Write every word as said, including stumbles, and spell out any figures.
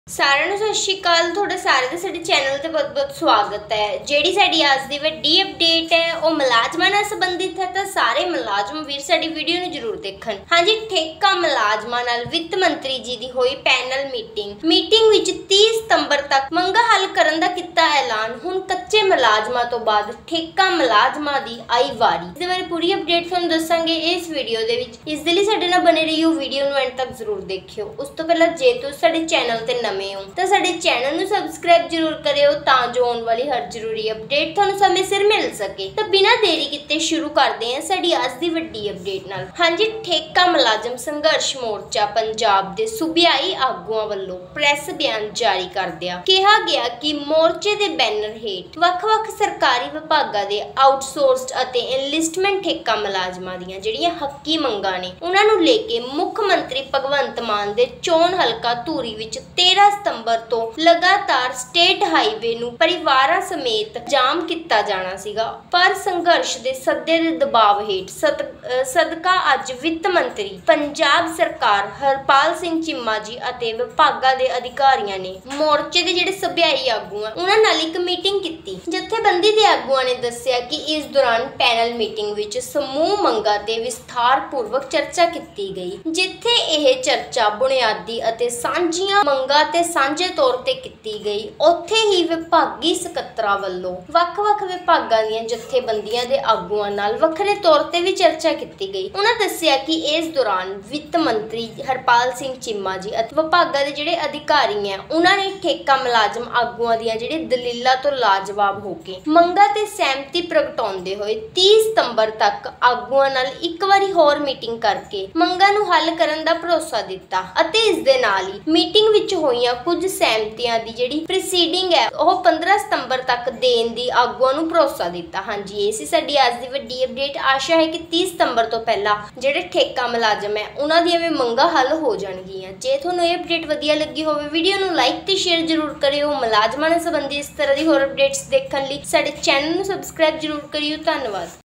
सारिਆਂ ਨੂੰ ਸਤਿ ਸ਼੍ਰੀ ਅਕਾਲ। ਤੁਹਾਡਾ ਸਾਰੇ ਦਾ ਸਾਡੇ ਚੈਨਲ ਤੇ ਬਹੁਤ-ਬਹੁਤ ਸਵਾਗਤ ਹੈ। ਜਿਹੜੀ ਸਾਡੀ ਅੱਜ ਦੀ ਵੱਡੀ ਅਪਡੇਟ ਹੈ ਉਹ ਮੁਲਾਜ਼ਮਾਂ ਨਾਲ ਸੰਬੰਧਿਤ ਹੈ ਤਾਂ ਸਾਰੇ ਮੁਲਾਜ਼ਮ ਵੀਰ ਸਾਡੀ ਵੀਡੀਓ ਨੂੰ ਜ਼ਰੂਰ ਦੇਖਣ। ਹਾਂਜੀ, ਠੇਕਾ ਮੁਲਾਜ਼ਮਾਂ ਨਾਲ ਵਿੱਤ ਮੰਤਰੀ ਜੀ ਦੀ ਹੋਈ ਪੈਨਲ ਮੀਟਿੰਗ ਮੀਟਿੰਗ ਵਿੱਚ तीस ਸਤੰਬਰ ਤੱਕ ਮੰਗਾਂ ਹੱਲ ਕਰਨ ਦਾ ਕੀਤਾ ਐਲਾਨ। ਹੁਣ ਕੱਚੇ ਮੁਲਾਜ਼ਮਾਂ ਤੋਂ ਬਾਅਦ ਠੇਕਾ ਮੁਲਾਜ਼ਮਾਂ ਦੀ ਆਈ ਵਾਰੀ। ਇਸ ਦੇ ਬਾਰੇ ਪੂਰੀ ਅਪਡੇਟ ਤੁਹਾਨੂੰ ਦੱਸਾਂਗੇ ਇਸ ਵੀਡੀਓ ਦੇ ਵਿੱਚ। ਇਸ ਦੇ ਲਈ ਸਾਡੇ ਨਾਲ ਬਣੇ ਰਹੀਓ, ਵੀਡੀਓ ਨੂੰ ਐਂਡ ਤੱਕ ਜ਼ਰੂਰ ਦੇਖਿਓ। ਉਸ ਤੋਂ ਪਹਿਲਾਂ ਜੇ ਤੁਸੀਂ ਸਾਡੇ ਚੈਨਲ ਤੇ ਨਵੇਂ ਹੋ ਤਾਂ ਸਾਡੇ ਚੈਨਲ ਨੂੰ ਸਬਸਕ੍ਰਾइब ਜ਼ਰੂਰ ਕਰਿਓ ਤਾਂ ਜੋ ਆਉਣ ਵਾਲੀ ਹਰ ਜ਼ਰੂਰੀ ਅਪਡੇਟ ਤੁਹਾਨੂੰ ਸਮੇਂ ਸਿਰ ਮਿਲ ਸਕੇ। ਤਾਂ ਬਿਨਾਂ ਦੇਰੀ ਕੀਤੇ ਸ਼ੁਰੂ ਕਰਦੇ ਹਾਂ ਸਾਡੀ ਅੱਜ ਦੀ ਵੱਡੀ ਅਪਡੇਟ ਨਾਲ। ਹਾਂਜੀ, ਠੇਕਾ ਮੁਲਾਜ਼ਮ ਸੰਘਰਸ਼ ਮੋਰਚਾ ਪੰਜਾਬ ਦੇ ਸੂਬਿਆਈ ਆਗੂਆਂ ਵੱਲੋਂ ਪ੍ਰੈਸ ਬਿਆਨ ਜਾਰੀ ਕਰਦਿਆਂ ਕਿਹਾ ਗਿਆ ਕਿ ਮੋਰਚੇ ਦੇ ਬੈਨਰ ਹੇਠ ਵੱਖ-ਵੱਖ ਸਰਕਾਰੀ ਵਿਭਾਗਾਂ ਦੇ ਆਊਟਸੋਰਸਡ ਅਤੇ ਇਨਲਿਸਟਮੈਂਟ ਠੇਕਾ ਮੁਲਾਜ਼ਮਾਂ ਦੀਆਂ ਜਿਹੜੀਆਂ ਹੱਕੀ ਮੰਗਾਂ ਨੇ ਉਹਨਾਂ ਨੂੰ ਲੈ ਕੇ ਮੁੱਖ ਮੰਤਰੀ ਭਗਵੰਤ ਮਾਨ ਦੇ ਚੋਣ ਹਲਕਾ ਧੂਰੀ ਵਿੱਚ तेरह ਸਤੰਬਰ ਤੋਂ ਲਗਾਤਾਰ ਸਟੇਟ ਹਾਈਵੇ ਨੂੰ ਪਰਿਵਾਰਾਂ ਸਮੇਤ ਜਾਮ ਕੀਤਾ ਜਾਣਾ ਸੀਗਾ। ਪਰ ਸੰਘਰਸ਼ ਦੇ ਸੱਦੇ ਦੇ ਦਬਾਅ ਹੇਠ ਸਦਕਾ ਅੱਜ ਵਿੱਤ ਮੰਤਰੀ ਪੰਜਾਬ ਸਰਕਾਰ ਹਰਪਾਲ ਸਿੰਘ ਚੀਮਾ ਜੀ ਅਤੇ ਵਿਭਾਗਾਂ ਦੇ ਅਧਿਕਾਰੀਆਂ ਨੇ ਮੋਰਚੇ ਦੇ ਜਿਹੜੇ ਸਭਿਆਈ ਆਗੂ ਆ ਉਹਨਾਂ ਨਾਲ ਇੱਕ ਮੀਟਿੰਗ ਕੀਤੀ। ਜਥੇਬੰਦੀ ਦੇ ਆਗੂਆਂ ਨੇ ਦੱਸਿਆ ਕਿ ਇਸ ਦੌਰਾਨ ਪੈਨਲ ਮੀਟਿੰਗ ਵਿੱਚ ਸਮੂਹ ਮੰਗਾਂ ਤੇ ਵਿਸਥਾਰਪੂਰਵਕ ਚਰਚਾ ਕੀਤੀ ਗਈ, ਜਿੱਥੇ ਇਹ ਚਰਚਾ ਬੁਨਿਆਦੀ ਅਤੇ ਸਾਂਝੀਆਂ ਮੰਗਾਂ ਤੇ ਸਾਂਝੇ ਤੌਰ ਤੇ ਕੀਤੀ ਗਈ। ਉੱਥੇ ਹੀ ਵਿਭਾਗੀ ਸਕੱਤਰਾਂ ਵੱਲੋਂ ਵੱਖ-ਵੱਖ ਵਿਭਾਗਾਂ ਦੀਆਂ ਜਥੇਬੰਦੀਆਂ ਦੇ ਆਗੂਆਂ ਨਾਲ ਵੱਖਰੇ ਤੌਰ ਤੇ ਵੀ ਚਰਚਾ ਕੀਤੀ ਗਈ। ਉਹਨਾਂ ਦੱਸਿਆ ਕਿ ਇਸ ਦੌਰਾਨ ਵਿੱਤ ਮੰਤਰੀ ਹਰਪਾਲ ਸਿੰਘ ਚੀਮਾ ਜੀ ਅਤੇ ਵਿਭਾਗਾਂ ਦੇ ਜਿਹੜੇ ਅਧਿਕਾਰੀ ਆ ਉਹਨਾਂ ਨੇ ਠੇਕਾ ਮੁਲਾਜ਼ਮ ਆਗੂਆਂ ਦੀਆਂ ਜਿਹੜੇ ਦਲੀਲਾਂ ਤੋਂ ਲਾਜਵਾਬ ਹੋ ਕੇ ਮੰਗਾਂ ਤੇ ਸਹਿਮਤੀ ਪ੍ਰਗਟਾਉਂਦੇ ਹੋਏ तीस ਸਤੰਬਰ ਤੱਕ ਆਗੂਆਂ ਨਾਲ ਇੱਕ ਵਾਰੀ ਹੋਰ ਮੀਟਿੰਗ ਕਰਕੇ ਮੰਗਾਂ ਨੂੰ ਹੱਲ ਕਰਨ ਦਾ ਭਰੋਸਾ ਦਿੱਤਾ ਅਤੇ ਇਸ ਦੇ ਨਾਲ ਹੀ ਮੀਟਿੰਗ ਵਿੱਚ ਹੋਈਆਂ ਕੁਝ ਸਹਿਮਤੀਆਂ ਦੀ ਜਿਹੜੀ ਪ੍ਰੋਸੀਡਿੰਗ ਹੈ ਉਹ पंद्रह ਸਤੰਬਰ ਤੱਕ ਦੇਣ ਦੀ ਆਗੂਆਂ ਨੂੰ ਭਰੋਸਾ ਦਿੱਤਾ। ਹਾਂਜੀ, ਇਹ ਸੀ ਸਾਡੀ ਅੱਜ ਦੀ ਵੱਡੀ ਅਪਡੇਟ। ਆਸ਼ਾ ਹੈ ਕਿ तीस ਸਤੰਬਰ ਤੋਂ ਪਹਿਲਾਂ ਜਿਹੜੇ ਠੇਕਾ ਮੁਲਾਜ਼ਮ ਹੈ ਉਹਨਾਂ ਦੀਆਂ ਵੀ ਮੰਗਾਂ ਹੱਲ ਹੋ ਜਾਣਗੀਆਂ। ਜੇ ਤੁਹਾਨੂੰ ਇਹ ਅਪਡੇਟ ਵਧੀਆ ਲੱਗੀ ਹੋਵੇ ਵੀਡੀਓ ਨੂੰ ਲਾਈਕ ਤੇ ਸ਼ੇਅਰ ਜ਼ਰੂਰ ਕਰਿਓ। ਮੁਲਾਜ਼ਮਾਂ ਨਾਲ ਸੰਬੰਧਿਤ ਇਸ ਤਰ੍ਹਾਂ ਦੀ ਹੋਰ ਅਪਡੇਟਸ ਦੇਖਣ ਲਈ ਸਾਡੇ ਚੈਨਲ ਨੂੰ ਸਬਸਕ੍ਰਾਈਬ ਜ਼ਰੂਰ ਕਰਿਓ। ਧੰਨਵਾਦ।